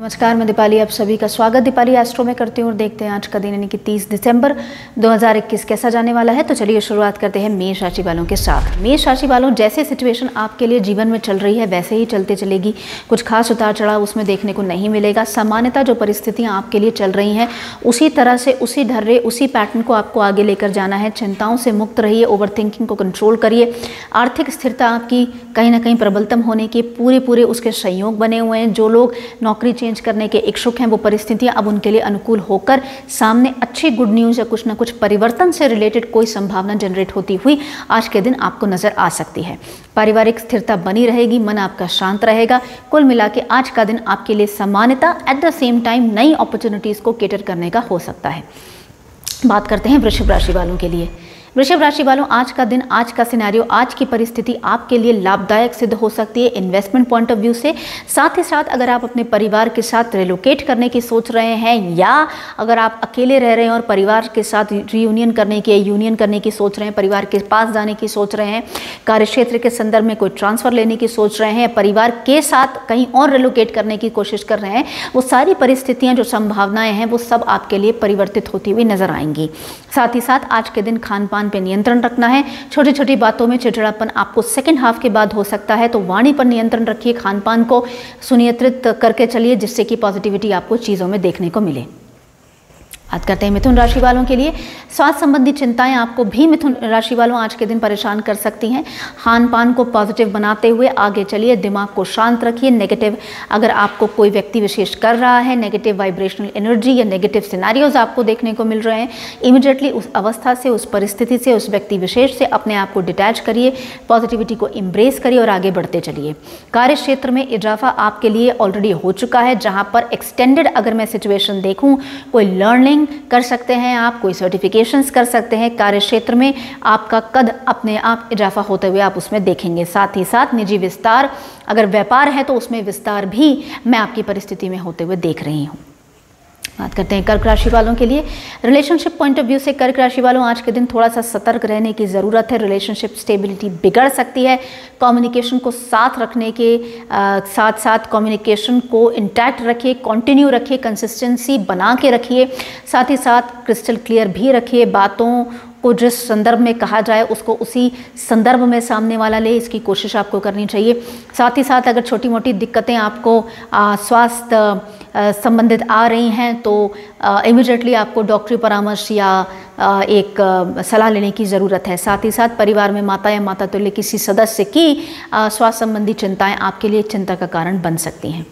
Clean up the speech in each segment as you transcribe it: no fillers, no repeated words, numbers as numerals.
नमस्कार, मैं दीपाली आप सभी का स्वागत दीपाली एस्ट्रो में करती हूँ और देखते हैं आज का दिन यानी कि 30 दिसंबर 2021 कैसा जाने वाला है। तो चलिए शुरुआत करते हैं मेष राशि वालों के साथ। मेष राशि वालों, जैसे सिचुएशन आपके लिए जीवन में चल रही है वैसे ही चलते चलेगी। कुछ खास उतार चढ़ाव उसमें देखने को नहीं मिलेगा। सामान्यतः जो परिस्थितियाँ आपके लिए चल रही हैं उसी तरह से, उसी ढर्रे, उसी पैटर्न को आपको आगे लेकर जाना है। चिंताओं से मुक्त रहिए, ओवर थिंकिंग को कंट्रोल करिए। आर्थिक स्थिरता आपकी कहीं ना कहीं प्रबलतम होने के पूरे उसके संयोग बने हुए हैं। जो लोग नौकरी चेंज करने के इच्छुक हैं वो परिस्थितियां अब उनके लिए अनुकूल होकर सामने अच्छी गुड न्यूज़ या कुछ ना कुछ परिवर्तन से रिलेटेड कोई संभावना जनरेट होती हुई आज के दिन आपको नजर आ सकती है। पारिवारिक स्थिरता बनी रहेगी, मन आपका शांत रहेगा। कुल मिला के आज का दिन आपके लिए सामान्यता एट द सेम टाइम नई अपॉर्चुनिटीज़ को कैटर करने का हो सकता है। बात करते हैं वृषभ राशि वालों के लिए। वृषभ राशि वालों, आज का दिन, आज का सिनेरियो, आज की परिस्थिति आपके लिए लाभदायक सिद्ध हो सकती है इन्वेस्टमेंट पॉइंट ऑफ व्यू से। साथ ही साथ अगर आप अपने परिवार के साथ रिलोकेट करने की सोच रहे हैं या अगर आप अकेले रह रहे हैं और परिवार के साथ यूनियन करने की सोच रहे हैं, परिवार के पास जाने की सोच रहे हैं, कार्यक्षेत्र के संदर्भ में कोई ट्रांसफ़र लेने की सोच रहे हैं, परिवार के साथ कहीं और रिलोकेट करने की कोशिश कर रहे हैं, वो सारी परिस्थितियाँ जो संभावनाएँ हैं वो सब आपके लिए परिवर्तित होती हुई नजर आएंगी। साथ ही साथ आज के दिन खान पान पे नियंत्रण रखना है। छोटी छोटी बातों में चिड़चिड़ापन आपको सेकंड हाफ के बाद हो सकता है, तो वाणी पर नियंत्रण रखिए, खान पान को सुनियंत्रित करके चलिए जिससे कि पॉजिटिविटी आपको चीज़ों में देखने को मिले। बात करते हैं मिथुन राशि वालों के लिए। स्वास्थ्य संबंधी चिंताएं आपको भी मिथुन राशि वालों आज के दिन परेशान कर सकती हैं। खान पान को पॉजिटिव बनाते हुए आगे चलिए, दिमाग को शांत रखिए। नेगेटिव अगर आपको कोई व्यक्ति विशेष कर रहा है, नेगेटिव वाइब्रेशनल एनर्जी या नेगेटिव सिनेरियोज आपको देखने को मिल रहे हैं, इमीडिएटली उस अवस्था से, उस परिस्थिति से, उस व्यक्ति विशेष से अपने आप को डिटैच करिए, पॉजिटिविटी को एम्ब्रेस करिए और आगे बढ़ते चलिए। कार्य क्षेत्र में इजाफा आपके लिए ऑलरेडी हो चुका है, जहाँ पर एक्सटेंडेड अगर मैं सिचुएशन देखूँ, कोई लर्निंग कर सकते हैं आप, कोई सर्टिफिकेशंस कर सकते हैं। कार्य क्षेत्र में आपका कद अपने आप इजाफा होते हुए आप उसमें देखेंगे। साथ ही साथ निजी विस्तार, अगर व्यापार है तो उसमें विस्तार भी मैं आपकी परिस्थिति में होते हुए देख रही हूँ। बात करते हैं कर्क राशि वालों के लिए। रिलेशनशिप पॉइंट ऑफ व्यू से कर्क राशि वालों, आज के दिन थोड़ा सा सतर्क रहने की ज़रूरत है। रिलेशनशिप स्टेबिलिटी बिगड़ सकती है। कम्युनिकेशन को साथ रखने के साथ साथ कम्युनिकेशन को इंटैक्ट रखिए, कंटिन्यू रखिए, कंसिस्टेंसी बना के रखिए। साथ ही साथ क्रिस्टल क्लियर भी रखिए। बातों को जिस संदर्भ में कहा जाए उसको उसी संदर्भ में सामने वाला ले, इसकी कोशिश आपको करनी चाहिए। साथ ही साथ अगर छोटी मोटी दिक्कतें आपको स्वास्थ्य संबंधित आ रही हैं तो इमीडिएटली आपको डॉक्टरी परामर्श या एक सलाह लेने की ज़रूरत है। साथ ही साथ परिवार में माता या माता तुल्य किसी सदस्य की स्वास्थ्य संबंधी चिंताएं आपके लिए चिंता का कारण बन सकती हैं।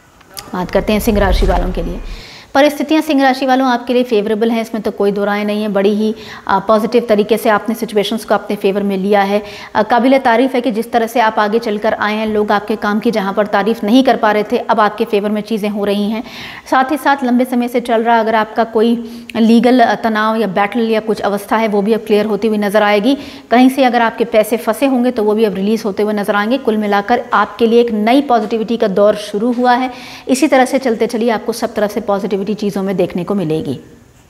बात करते हैं सिंह राशि वालों के लिए। परिस्थितियां सिंह राशि वालों आपके लिए फेवरेबल हैं, इसमें तो कोई दो राय नहीं है। बड़ी ही पॉजिटिव तरीके से आपने सिचुएशंस को अपने फेवर में लिया है। काबिल तारीफ़ है कि जिस तरह से आप आगे चलकर आए हैं, लोग आपके काम की जहां पर तारीफ़ नहीं कर पा रहे थे अब आपके फेवर में चीज़ें हो रही हैं। साथ ही साथ लंबे समय से चल रहा अगर आपका कोई लीगल तनाव या बैटल या कुछ अवस्था है वो भी अब क्लियर होती हुई नज़र आएगी। कहीं से अगर आपके पैसे फंसे होंगे तो वो भी अब रिलीज़ होते हुए नजर आएंगे। कुल मिलाकर आपके लिए एक नई पॉजिटिविटी का दौर शुरू हुआ है। इसी तरह से चलते चलिए, आपको सब तरफ से पॉजिटिविटी चीज़ों में देखने को मिलेगी।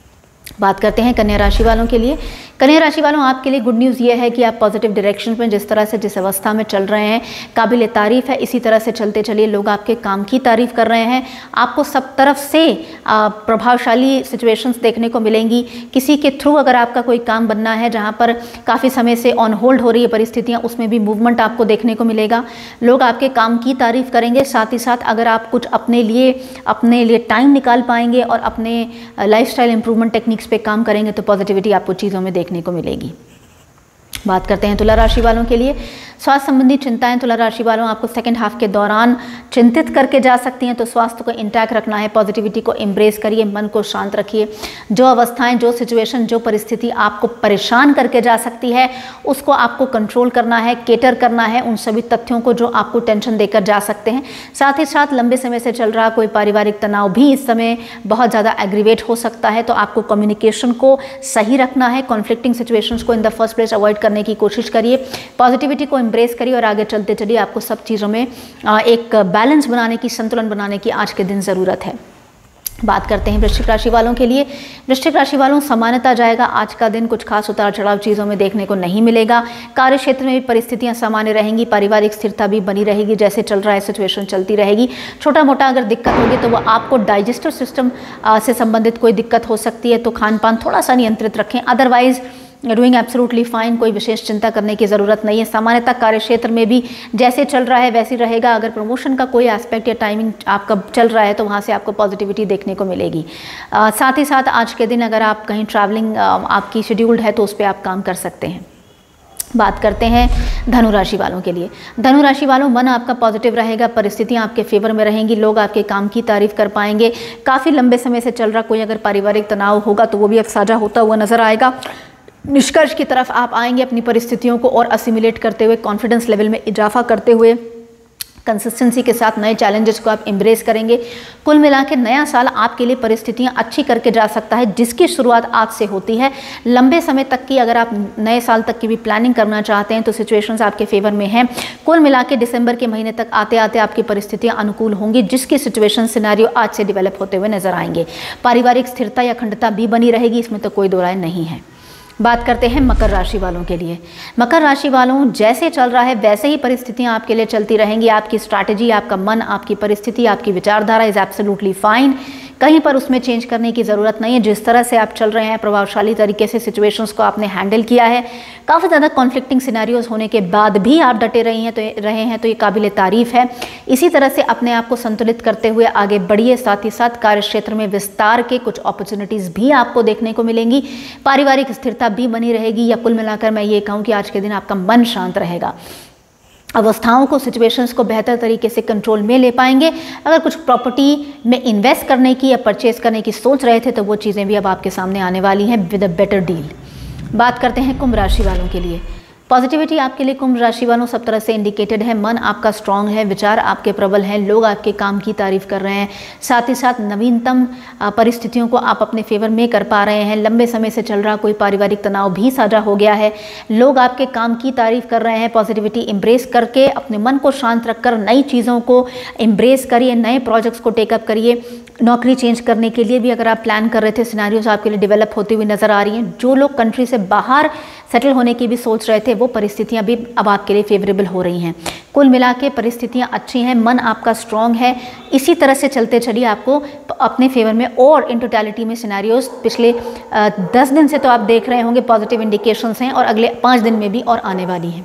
बात करते हैं कन्या राशि वालों के लिए। कन्या राशि वालों, आपके लिए गुड न्यूज़ ये है कि आप पॉजिटिव डायरेक्शन में जिस तरह से, जिस अवस्था में चल रहे हैं, काबिल तारीफ़ है। इसी तरह से चलते चलिए, लोग आपके काम की तारीफ़ कर रहे हैं। आपको सब तरफ से प्रभावशाली सिचुएशंस देखने को मिलेंगी। किसी के थ्रू अगर आपका कोई काम बनना है जहां पर काफ़ी समय से ऑन होल्ड हो रही है परिस्थितियां, उसमें भी मूवमेंट आपको देखने को मिलेगा। लोग आपके काम की तारीफ़ करेंगे। साथ ही साथ अगर आप कुछ अपने लिए टाइम निकाल पाएंगे और अपने लाइफस्टाइल इंप्रूवमेंट टेक्निक्स पे काम करेंगे तो पॉजिटिविटी आपको चीज़ों में देखने को मिलेगी। बात करते हैं तुला राशि वालों के लिए। स्वास्थ्य संबंधी चिंताएं तुला राशि वालों आपको सेकंड हाफ के दौरान चिंतित करके जा सकती हैं, तो स्वास्थ्य को इंटैक्ट रखना है। पॉजिटिविटी को एम्ब्रेस करिए, मन को शांत रखिए। जो अवस्थाएं, जो सिचुएशन, जो परिस्थिति आपको परेशान करके जा सकती है उसको आपको कंट्रोल करना है, केटर करना है उन सभी तथ्यों को जो आपको टेंशन देकर जा सकते हैं। साथ ही साथ लंबे समय से चल रहा कोई पारिवारिक तनाव भी इस समय बहुत ज़्यादा एग्रीवेट हो सकता है, तो आपको कम्युनिकेशन को सही रखना है। कॉन्फ्लिक्टिंग सिचुएशंस को in the first place avoid करने की कोशिश करिए। पॉजिटिविटी को एम्ब्रेस करिए और आगे चलते चलिए। आपको सब चीज़ों में एक बैलेंस बनाने की, संतुलन बनाने की आज के दिन ज़रूरत है। बात करते हैं वृश्चिक राशि वालों के लिए। वृश्चिक राशि वालों, सामान्यतः जाएगा आज का दिन, कुछ खास उतार चढ़ाव चीज़ों में देखने को नहीं मिलेगा। कार्य क्षेत्र में भी परिस्थितियां सामान्य रहेंगी, पारिवारिक स्थिरता भी बनी रहेगी, जैसे चल रहा है सिचुएशन चलती रहेगी। छोटा मोटा अगर दिक्कत होगी तो वो आपको डाइजेस्टिव सिस्टम से संबंधित कोई दिक्कत हो सकती है, तो खान पान थोड़ा सा नियंत्रित रखें। अदरवाइज डूइंग एब्सोल्युटली फाइन, कोई विशेष चिंता करने की ज़रूरत नहीं है। सामान्यतः कार्य क्षेत्र में भी जैसे चल रहा है वैसे रहेगा। अगर प्रमोशन का कोई एस्पेक्ट या टाइमिंग आपका चल रहा है तो वहाँ से आपको पॉजिटिविटी देखने को मिलेगी। साथ ही साथ आज के दिन अगर आप कहीं ट्रैवलिंग आपकी शेड्यूल्ड है तो उस पर आप काम कर सकते हैं। बात करते हैं धनु राशि वालों के लिए। धनु राशि वालों, मन आपका पॉजिटिव रहेगा, परिस्थितियां आपके फेवर में रहेंगी, लोग आपके काम की तारीफ कर पाएंगे। काफ़ी लंबे समय से चल रहा कोई अगर पारिवारिक तनाव होगा तो वो भी अब साझा होता हुआ नजर आएगा। निष्कर्ष की तरफ आप आएंगे अपनी परिस्थितियों को और असिमिलेट करते हुए, कॉन्फिडेंस लेवल में इजाफा करते हुए, कंसिस्टेंसी के साथ नए चैलेंजेस को आप एम्ब्रेस करेंगे। कुल मिलाकर नया साल आपके लिए परिस्थितियां अच्छी करके जा सकता है, जिसकी शुरुआत आज से होती है। लंबे समय तक की अगर आप नए साल तक की भी प्लानिंग करना चाहते हैं तो सिचुएशंस आपके फेवर में हैं। कुल मिलाकर दिसंबर के महीने तक आते आते आपकी परिस्थितियां अनुकूल होंगी, जिसकी सिचुएशन सिनेरियो आज से डेवलप होते हुए नजर आएंगे। पारिवारिक स्थिरता या अखंडता भी बनी रहेगी, इसमें तो कोई दो राय नहीं है। बात करते हैं मकर राशि वालों के लिए। मकर राशि वालों, जैसे चल रहा है वैसे ही परिस्थितियां आपके लिए चलती रहेंगी। आपकी स्ट्रैटेजी, आपका मन, आपकी परिस्थिति, आपकी विचारधारा इज एब्सोल्युटली फाइन। कहीं पर उसमें चेंज करने की ज़रूरत नहीं है। जिस तरह से आप चल रहे हैं, प्रभावशाली तरीके से सिचुएशंस को आपने हैंडल किया है। काफ़ी ज़्यादा कॉन्फ्लिक्टिंग सिनेरियोज होने के बाद भी आप डटे रहे हैं तो ये काबिल तारीफ़ है। इसी तरह से अपने आप को संतुलित करते हुए आगे बढ़िए। साथ ही साथ कार्य क्षेत्र में विस्तार के कुछ अपॉर्चुनिटीज़ भी आपको देखने को मिलेंगी। पारिवारिक स्थिरता भी बनी रहेगी, या कुल मिलाकर मैं ये कहूँ कि आज के दिन आपका मन शांत रहेगा। अवस्थाओं को, सिचुएशंस को बेहतर तरीके से कंट्रोल में ले पाएंगे। अगर कुछ प्रॉपर्टी में इन्वेस्ट करने की या परचेज करने की सोच रहे थे तो वो चीज़ें भी अब आपके सामने आने वाली हैं विद अ बेटर डील। बात करते हैं कुंभ राशि वालों के लिए। पॉजिटिविटी आपके लिए कुंभ राशि वालों सब तरह से इंडिकेटेड है। मन आपका स्ट्रांग है, विचार आपके प्रबल हैं, लोग आपके काम की तारीफ कर रहे हैं। साथ ही साथ नवीनतम परिस्थितियों को आप अपने फेवर में कर पा रहे हैं। लंबे समय से चल रहा कोई पारिवारिक तनाव भी साझा हो गया है। लोग आपके काम की तारीफ कर रहे हैं। पॉजिटिविटी एम्ब्रेस करके अपने मन को शांत रखकर नई चीज़ों को एम्ब्रेस करिए, नए प्रोजेक्ट्स को टेकअप करिए। नौकरी चेंज करने के लिए भी अगर आप प्लान कर रहे थे, सिनारियोज आपके लिए डेवलप होती हुई नजर आ रही हैं। जो लोग कंट्री से बाहर सेटल होने की भी सोच रहे थे वो परिस्थितियां भी अब आपके लिए फेवरेबल हो रही हैं। कुल मिला के परिस्थितियां अच्छी हैं, मन आपका स्ट्रांग है। इसी तरह से चलते चलिए, आपको अपने फेवर में और इन टोटलिटी में सिनेरियोज पिछले 10 दिन से तो आप देख रहे होंगे पॉजिटिव इंडिकेशंस हैं और अगले 5 दिन में भी और आने वाली हैं।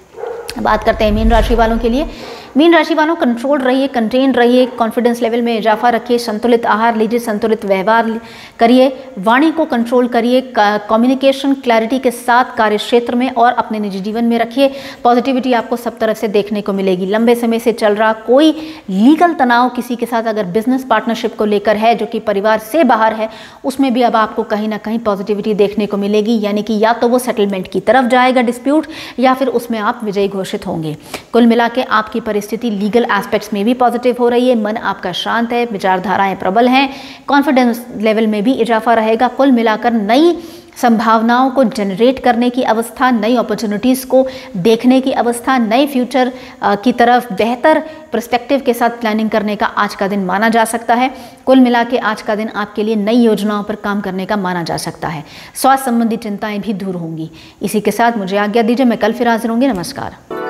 बात करते हैं मीन राशि वालों के लिए। मीन राशि वालों, कंट्रोल रहिए, कंटेन रहिए, कॉन्फिडेंस लेवल में इजाफा रखिए, संतुलित आहार लीजिए, संतुलित व्यवहार करिए, वाणी को कंट्रोल करिए, कम्युनिकेशन क्लैरिटी के साथ कार्य क्षेत्र में और अपने निजी जीवन में रखिए। पॉजिटिविटी आपको सब तरफ से देखने को मिलेगी। लंबे समय से चल रहा कोई लीगल तनाव किसी के साथ अगर बिजनेस पार्टनरशिप को लेकर है जो कि परिवार से बाहर है, उसमें भी अब आपको कहीं ना कहीं पॉजिटिविटी देखने को मिलेगी। यानी कि या तो वो सेटलमेंट की तरफ जाएगा डिस्प्यूट, या फिर उसमें आप विजयी घोषित होंगे। कुल मिला के आपकी स्थिति लीगल एस्पेक्ट्स में भी पॉजिटिव हो रही है। मन आपका शांत है, विचारधाराएं प्रबल हैं, कॉन्फिडेंस लेवल में भी इजाफा रहेगा। कुल मिलाकर नई संभावनाओं को जनरेट करने की अवस्था, नई अपॉर्चुनिटीज़ को देखने की अवस्था, नए फ्यूचर की तरफ बेहतर पर्सपेक्टिव के साथ प्लानिंग करने का आज का दिन माना जा सकता है। कुल मिला के आज का दिन आपके लिए नई योजनाओं पर काम करने का माना जा सकता है। स्वास्थ्य संबंधी चिंताएं भी दूर होंगी। इसी के साथ मुझे आज्ञा दीजिए, मैं कल फिर हाजिर होंगी। नमस्कार।